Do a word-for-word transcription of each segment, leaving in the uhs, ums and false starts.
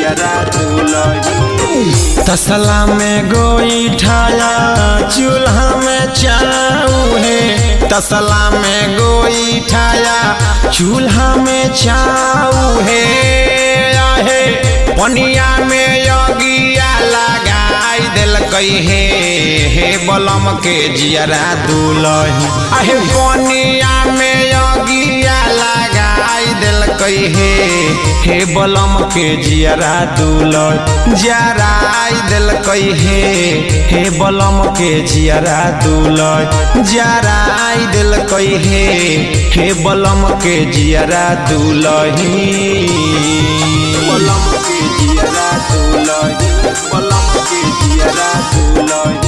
जियरा दुलही। तसला में गोईठाया चूल्हा में चाउहे, तसला में गोईठाया चूल्हा में चाउहे। आहे पनिया में यगिया लगाई दिल कहे हे बलम के जियरा दुलही। आहे पनिया में यगिया लगाई दिल कहे हे बलम के जियरा दुलही। जराई दिल कहे हे बलम के जियरा दुलही। जराई दिल कहे हे बलम के जियरा दुलही। बलम के जियरा दुलही, बलम के जियरा दुलही।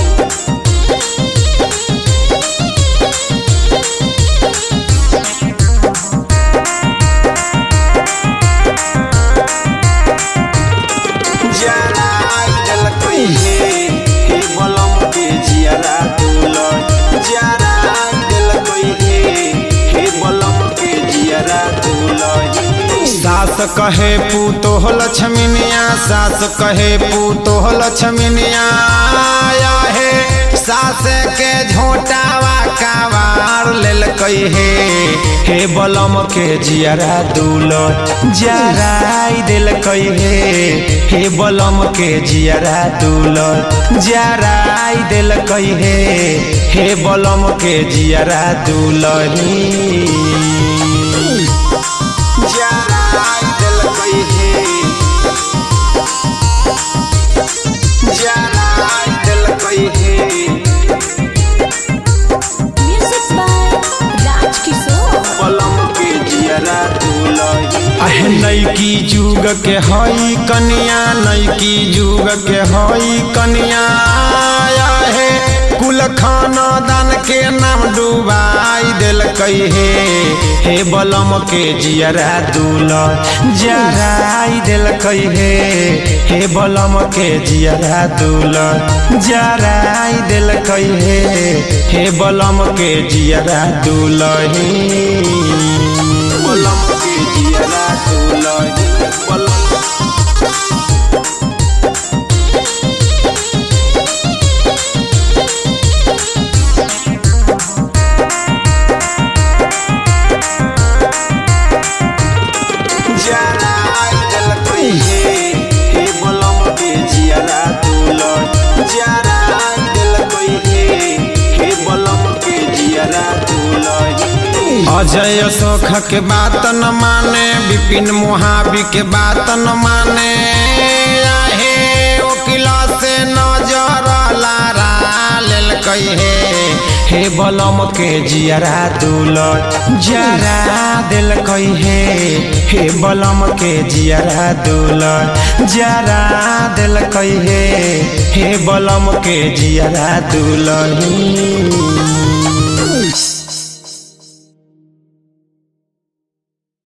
जराई दिल कहे हे बलम के जियरा दुलही। जराई दिल कहे हे बलम के जियरा दुलही। सास कहे पूतो लक्ष्मीनिया, सास कहे पूतो लक्ष्मीनिया। आहे सास के झोटावा कावार लेल कहे हे बलम के जियरा दुलही। जराई दिल कहे हे बलम के जियरा दुलही। जराई दिल कहे हे बलम के जियरा दुलही। जराई दिल कहे, जराई दिल कहे। Music by Rajkishor. बलम के जियरा दुलही। आहे नैकी जुग के हई कनिया, नैकी जुग के हई कनिया। आहे कुल खानदान के नाम डुबाई दिल कहे हे बलम के जियरा दुलही। जराई दिल कहे हे बलम के जियरा दुलही। जराई दिल कहे हे बलम के जियरा दुलही। बलम के जियरा दुलही, बलम जराई दिल कहे हे बलम के जियरा दुलही। जराई दिल कहे हे बलम के जियरा दुलही। अजय सोख के बात न माने, विपिन मुहाबी के बात न माने। आहे ओकिला से नजर लारा लेल कहे हे बलम के जियरा दुलही। जरा दिल कहे हे बलम के जियरा दुलही। जरा दिल कहे हे बलम के जियरा दुलही।